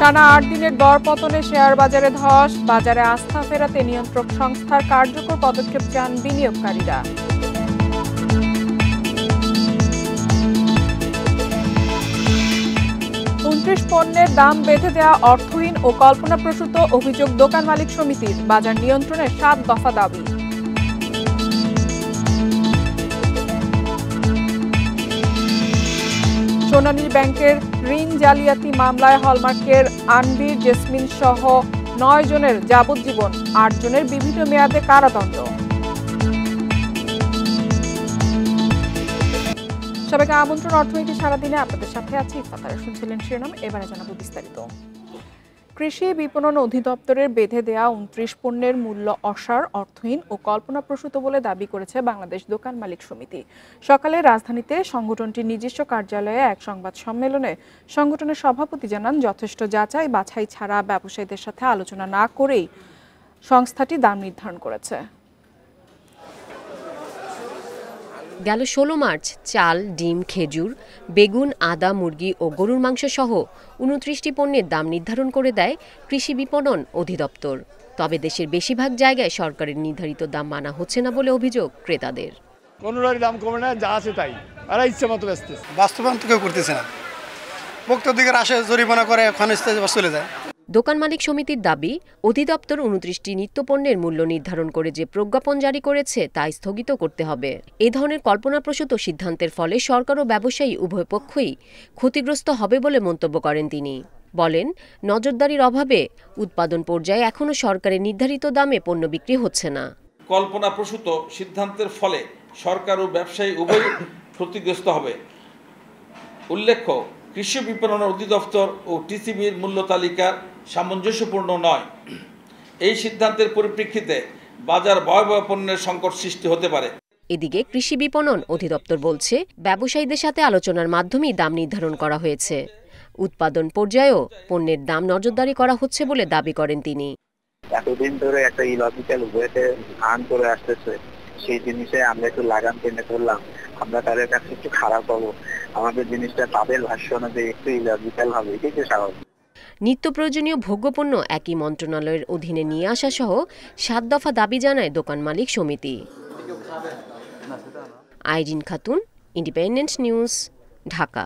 টানা ৮ দিনের দরপতনে শেয়ার বাজারে ধস, বাজারে আস্থা ফেরাতে নিয়ন্ত্রক সংস্থার কার্যকর পদক্ষেপ চান বিনিয়োগকারীরা। পণ্যের দাম বেঁধে দেওয়া অর্থহীন ও কল্পনাপ্রসূত অভিযোগ দোকান মালিক সমিতির, বাজার নিয়ন্ত্রণের ৭ দফা দাবি। সোনালী ব্যাংকের ঋণ জালিয়াতি মামলায় হলমার্কের আনভির জেসমিন সহ ৯ জনের যাবজ্জীবন, ৮ জনের বিভিন্ন মেয়াদে কারাদণ্ড। সবাইকে আমন্ত্রণ অর্থনীতি সারাদিনে, আপনাদের সাথে আছি ইফাতার। শুনছিলেন শিরোনাম, এবারে জানাবো বিস্তারিত। কৃষি বিপণন অধিদপ্তরের বেঁধে দেয়া ২৯ পণ্যের মূল্য অসার, অর্থহীন ও কল্পনাপ্রসূত বলে দাবি করেছে বাংলাদেশ দোকান মালিক সমিতি। সকালে রাজধানীতে সংগঠনটির নিজস্ব কার্যালয়ে এক সংবাদ সম্মেলনে সংগঠনের সভাপতি জানান, যথেষ্ট যাচাই বাছাই ছাড়া ব্যবসায়ীদের সাথে আলোচনা না করেই সংস্থাটি দাম নির্ধারণ করেছে। গেল ১৬ মার্চ চাল, ডিম, খেজুর, বেগুন, আদা, মুরগি ও গরুর মাংস সহ ২৯টি পণ্যের দাম নির্ধারণ করে দেয় কৃষি বিপণন অধিদপ্তর। তবে দেশের বেশিরভাগ জায়গায় সরকারের নির্ধারিত দাম মানা হচ্ছে না বলে অভিযোগ ক্রেতাদের। কোনোটারই দাম কমে না, যা আছে তাই, আর ইচ্ছে মতো বেচতেছে। বাস্তবায়ন তো কেউ করতেছে না, ভোক্তাদের আসে জরিমানা করে ওখানে চলে যায়। দোকান মালিক সমিতির দাবি, অধিদপ্তর ২৯টি নিত্যপণ্যের মূল্য নির্ধারণ করে যে প্রজ্ঞাপন জারি করেছে তা স্থগিত করতে হবে। এ ধরনের কল্পনাপ্রসূত সিদ্ধান্তের ফলে সরকার ও ব্যবসায়ী উভয় পক্ষই ক্ষতিগ্রস্ত হবে বলে মন্তব্য করেন তিনি। বলেন, নজরদারির অভাবে উৎপাদন পর্যায়ে এখনও সরকারের নির্ধারিত দামে পণ্য বিক্রি হচ্ছে না। কল্পনাপ্রসূত সিদ্ধান্তের ফলে সরকার ও ব্যবসায়ী উভয় ক্ষতিগ্রস্ত হবে। উল্লেখ্য, কৃষি বিপণন অধিদপ্তর ও টিসিবির মূল্য তালিকা সামঞ্জস্যপূর্ণ নয়। এই সিদ্ধান্তের পরিপ্রেক্ষিতে বাজার ভয়াবহ পণ্যের সংকট সৃষ্টি হতে পারে। এদিকে কৃষি বিপণন অধিদপ্তর বলছে, ব্যবসায়ীদের সাথে আলোচনার মাধ্যমেই দাম নির্ধারণ করা হয়েছে। উৎপাদন পর্যায়েও পণ্যের দাম নজরদারি করা হচ্ছে বলে দাবি করেন তিনি। এতদিন ধরে একটা ইলজিক্যাল ওয়েতে আর্ন করে আসতেছে, সেই জিনিসে আমরা একটু লাগাম টেনে ধরলাম, আমরা তাদের কাছে একটু খারাপ হবো, আমাদের জিনিসটা তাদের ভাষ্য অনুযায়ী একটু ইলজিক্যাল হবে, এটাই তো স্বাভাবিক। নিত্য প্রয়োজনীয় ভোগ্যপণ্য একই মন্ত্রণালয়ের অধীনে নিয়ে আসা সহ ৭ দফা দাবি জানায় দোকান মালিক সমিতি। Irin Khatun, Independent news, Dhaka.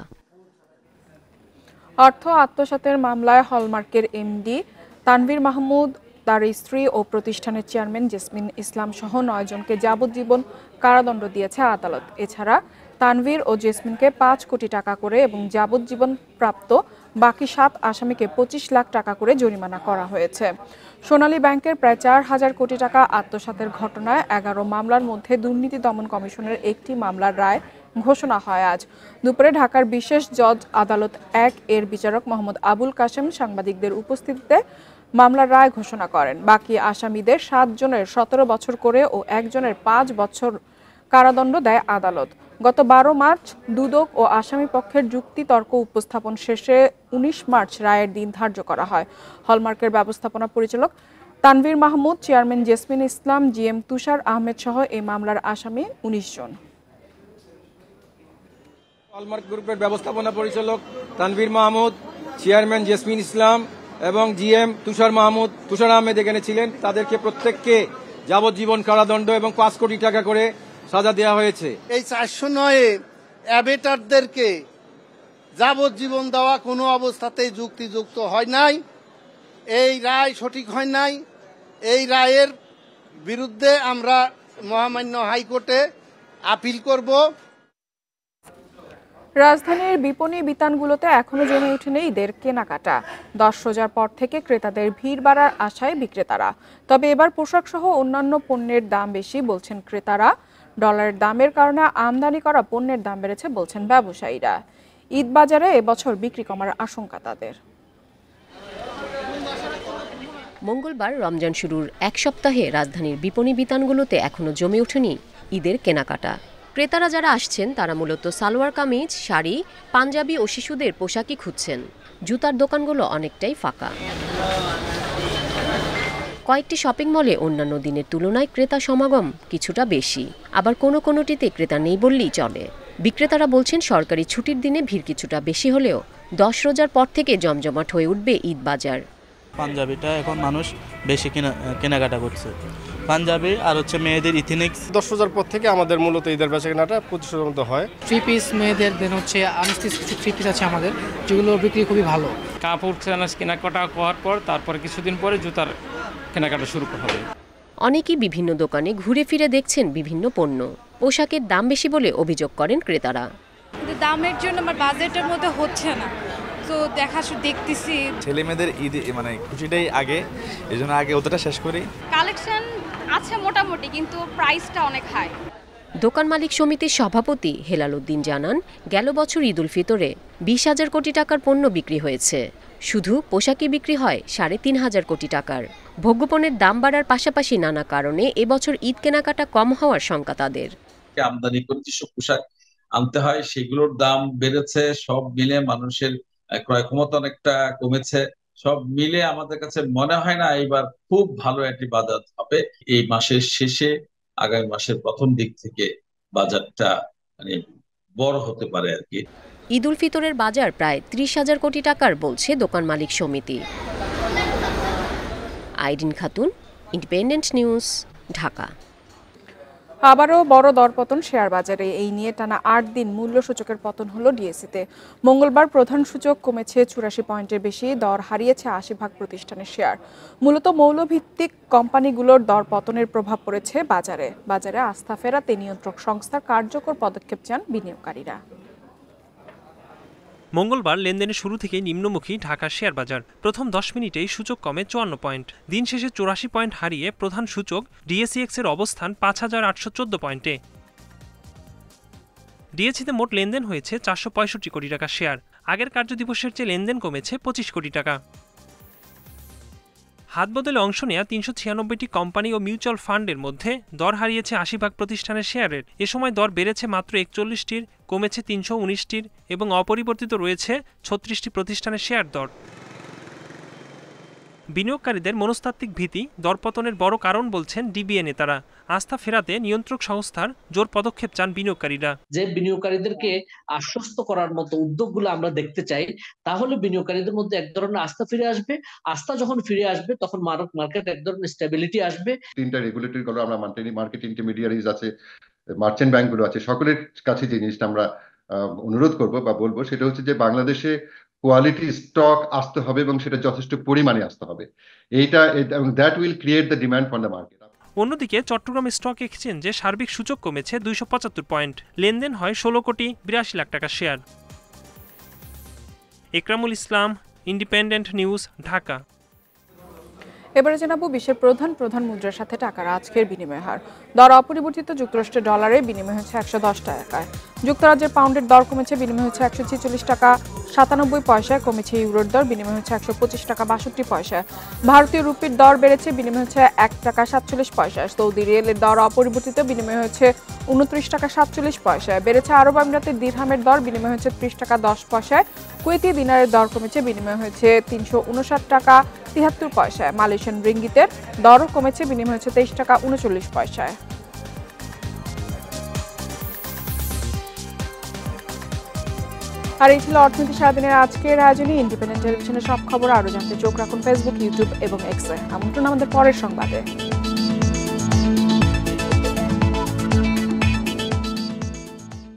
অর্থ আত্মসাতের মামলায় হলমার্কের এমডি তানভীর মাহমুদ, তার স্ত্রী ও প্রতিষ্ঠানের চেয়ারম্যান জেসমিন ইসলাম সহ ৯ জনকে যাবজ্জীবন কারাদণ্ড দিয়েছে আদালত। এছাড়া তানভীর ও জেসমিনকে ৫ কোটি টাকা করে এবং যাবজ্জীবন প্রাপ্ত বাকি ৭ আসামিকে ২৫ লাখ টাকা করে জরিমানা করা হয়েছে। সোনালী ব্যাংকের প্রায় ৪,০০০ কোটি টাকা আত্মসাতের ঘটনায় ১১ মামলার মধ্যে দুর্নীতি দমন কমিশনের একটি মামলার রায় ঘোষণা হয় আজ দুপুরে ঢাকার বিশেষ জজ আদালত ১ এর বিচারক মোহাম্মদ আবুল কাশেম সাংবাদিকদের উপস্থিতিতে মামলার রায় ঘোষণা করেন। বাকি আসামিদের ৭ জনের ১৭ বছর করে ও ১ জনের ৫ বছর কারাদণ্ড দেয় আদালত। গত ১২ মার্চ দুদক ও আসামি পক্ষের যুক্তি তর্ক উপস্থাপন শেষে ১৯ মার্চ রায়ের দিন ধার্য করা হয়। হলমার্কের ব্যবস্থাপনা পরিচালক তানভীর মাহমুদ, চেয়ারম্যান জেসমিন ইসলাম, জিএম তুষার আহমেদ সহ এই মামলার আসামি ১৯ জন। হলমার্ক গ্রুপের ব্যবস্থাপনা পরিচালক তানভীর মাহমুদ, চেয়ারম্যান জেসমিন ইসলাম এবং জিএম তুষার আহমেদ এখানে ছিলেন। তাদেরকে প্রত্যেককে যাবজ্জীবন কারাদণ্ড এবং ৫ কোটি টাকা করে সাজা দেওয়া হয়েছে। এই ৪০৯ অ্যাবেটারদেরকে যাবজ্জীবন দেওয়া কোনো অবস্থাতেই যুক্তিযুক্ত হয় নাই। এই রায় সঠিক হয় নাই। এই রায়ের বিরুদ্ধে আমরা মহামান্য হাইকোর্টে আপিল করব। রাজধানীর বিপণী বিতানগুলোতে এখনো জমে ওঠেনি ঈদের কেনাকাটা। ১০ রোজার পর থেকে ক্রেতাদের ভিড় বাড়ার আশায় বিক্রেতারা। তবে এবার পোশাক সহ অন্যান্য পণ্যের দাম বেশি বলছেন ক্রেতারা। ডলারের দামের কারণে আমদানি করা পণ্যের দাম বেড়েছে বলছেন ব্যবসায়ীরা। ঈদ বাজারে এবছর বিক্রি কমার আশঙ্কা তাদের। মঙ্গলবার রমজান শুরুর এক সপ্তাহে রাজধানীর বিপণী বিতানগুলোতে এখনো জমে ওঠেনি ঈদের কেনাকাটা। ক্রেতারা যারা আসছেন তারা মূলত সালোয়ার কামিজ, শাড়ি, পাঞ্জাবি ও শিশুদের পোশাকই খুঁজছেন। জুতার দোকানগুলো অনেকটাই ফাঁকা। কয়েকটি শপিং মলে অন্যান্য দিনের তুলনায় ক্রেতা সমাগম কিছুটা বেশি, আবার কোনোটিতে ক্রেতা নেই বললেই চলে। বিক্রেতারা বলছেন সরকারি ছুটির দিনে ভিড় কিছুটা বেশি হলেও 10 রোজার পর থেকে জমজমাট হয়ে উঠবে ঈদ বাজার। পাঞ্জাবিটা এখন মানুষ বেশি কেনাকাটা করছে, পাঞ্জাবি আর মেয়েদের ইথিনিক্স। 10 রোজার পর থেকে আমাদের মূলত ঈদের বেচা কেনাটা 25 মতো হয়। 3 পিস মেয়েদের দেন হচ্ছে আনস্টিচ কিছু 3 পিস আছে আমাদের, যেগুলো বিক্রি খুবই ভালো। কাপড় কেনাকাটা করার পর তারপরে কিছুদিন পরে জুতার কেনাকাটা শুরু হবে। অনেকেই বিভিন্ন দোকানে ঘুরে ফিরে দেখছেন বিভিন্ন পণ্য। পোশাকের দাম বেশি বলে অভিযোগ করেন ক্রেতারা। দামের জন্য আমার বাজেটের মধ্যে হচ্ছে না, তো দেখতেছি। ছেলে মেয়েদের ঈদ খুশিটাই আগে, এই জন্য আগে ওটা শেষ করি। কালেকশন আছে মোটামুটি, কিন্তু প্রাইসটা অনেক হাই। দোকান মালিক সমিতির সভাপতি হেলাল উদ্দিন জানান, গেল বছর ঈদ উল ফিতরে 20,000 কোটি টাকার পণ্য বিক্রি হয়েছে। শুধু পোশাকই বিক্রি হয় 3,500 কোটি টাকার। ভোগ্যপণ্যের দাম বাড়ার পাশাপাশি নানা কারণে এবছর ঈদ কেনাকাটা কম হওয়ার শঙ্কা তাদের। আমদানি করে যেসব পোশাক আনতে হয় সেগুলোর দাম বেড়েছে, সব মিলে মানুষের ক্রয় ক্ষমতা অনেকটা কমেছে। সব মিলে আমাদের কাছে মনে হয় না এবার খুব ভালো একটি বাজার হবে। এই মাসের শেষে আগামী মাসের প্রথম দিক থেকে বাজারটা বড় হতে পারে আর কি। ঈদ উল ফিতরের বাজার প্রায় 30,000 কোটি টাকার বলছে দোকান মালিক সমিতি। Irin Khatun, Independent news, Dhaka. আবারও বড় দরপতন শেয়ার বাজারে। এই নিয়ে টানা 8 দিন মূল্য সূচকের পতন হলো ডিএসইতে। মঙ্গলবার প্রধান সূচক কমেছে 84 পয়েন্টের বেশি, দর হারিয়েছে 80 প্রতিষ্ঠানের শেয়ার। মূলত মৌলভিত্তিক কোম্পানিগুলোর দর পতনের প্রভাব পড়েছে বাজারে। বাজারে আস্থা ফেরাতে নিয়ন্ত্রক সংস্থার কার্যকর পদক্ষেপ চান বিনিয়োগকারীরা। মঙ্গলবার লেনদেনের শুরু থেকেই নিম্নমুখী ঢাকার শেয়ার বাজার। প্রথম 10 মিনিটেই সূচক কমে 54 পয়েন্ট। দিন শেষে 84 পয়েন্ট হারিয়ে প্রধান সূচক ডিএসইএক্স এর অবস্থান 5,814 পয়েন্টে। ডিএসইতে মোট লেনদেন হয়েছে 465 কোটি টাকা শেয়ার। আগের কার্যদিবসের চেয়ে লেনদেন কমেছে 25 কোটি টাকা। হাত বদলে অংশ নেয়া 396টি কোম্পানি ও মিউচুয়াল ফান্ডের মধ্যে দর হারিয়েছে 80 প্রতিষ্ঠানের শেয়ারের। এ সময় দর বেড়েছে মাত্র 41টির, কমেছে 319টির এবং অপরিবর্তিত রয়েছে 36টি প্রতিষ্ঠানের শেয়ার দর। বিনিয়োগকারীদের মনস্তাত্ত্বিক ভীতি দরপতনের বড় কারণ বলছেন ডিবিএ নেতারা। আস্থা ফেরাতে নিয়ন্ত্রক সংস্থার জোর পদক্ষেপ চান বিনিয়োগকারীরা। যে বিনিয়োগকারীদেরকে আশ্বস্ত করার মতো উদ্যোগগুলো আমরা দেখতে চাই, তাহলে বিনিয়োগকারীদের মধ্যে এক ধরনের আস্থা ফিরে আসবে। আস্থা যখন ফিরে আসবে তখন মার্কেট এক ধরনের স্টেবিলিটি আসবে। 3টা রেগুলেটরি গুলো আমরা মানতেনি, মার্কেট ইন্টারমিডিয়ারিজ আছে, মার্চেন্ট ব্যাংকগুলো আছে, সকলের কাছে যে জিনিসটা আমরা অনুরোধ করব বা বলবো সেটা হচ্ছে যে বাংলাদেশে কোয়ালিটি স্টক আসতে হবে এবং সেটা যথেষ্ট পরিমাণে আসতে হবে। এইটা that will create the demand for the market. অন্যদিকে চট্টগ্রাম স্টক এক্সচেঞ্জে সার্বিক সূচক কমেছে 275 পয়েন্ট। লেনদেন হয় 16 কোটি 82 লাখ টাকা share. Ekramul Islam, independent news, Dhaka. এবারে জানাবো বিশ্বের প্রধান মুদ্রার সাথে টাকার আজকের বিনিময় হার। দর অপরিবর্তিত যুক্তরাষ্ট্রের ডলারে বিনিময় হচ্ছে 110 টাকায়। যুক্তরাজ্যের পাউন্ডের দর কমেছে, বিনিময় হচ্ছে 146 টাকা 97 পয়সায়। কমেছে ইউরোর দর, বিনিময় হচ্ছে 125 টাকা 62 পয়সায়। ভারতীয় রুপির দর বেড়েছে, বিনিময় হচ্ছে 1 টাকা 47 পয়সায়। সৌদি রিয়ালের দর অপরিবর্তিত, বিনিময় হচ্ছে 29 টাকা 47 পয়সায়। বেড়েছে আরব আমিরাতের দিরহামের দর, বিনিময় হচ্ছে 30 টাকা 10 পয়সায়। কুয়েতি দিনারের দর কমেছে, বিনিময় হয়েছে 359 টাকা 73 পয়সায়। মালয়েশিয়ান রিঙ্গিতের দরও কমেছে, বিনিময় হচ্ছে 23 টাকা 39 পয়সায়। আর এই ছিল অর্থনীতি সারাদিনের আজকের আয়োজনে। ইন্ডিপেন্ডেন্ট টেলিভিশনের সব খবর আরো জানতে চোখ রাখুন ফেসবুক, ইউটিউব এবং এক্সে। আমন্ত্রণ আমাদের পরের সংবাদে।